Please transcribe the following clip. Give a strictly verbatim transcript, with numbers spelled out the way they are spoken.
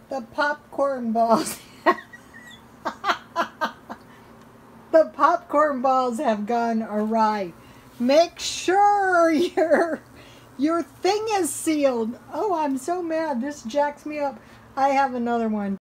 The popcorn balls. The popcorn balls have gone awry. Make sure your your thing is sealed. Oh, I'm so mad. This jacks me up. I have another one.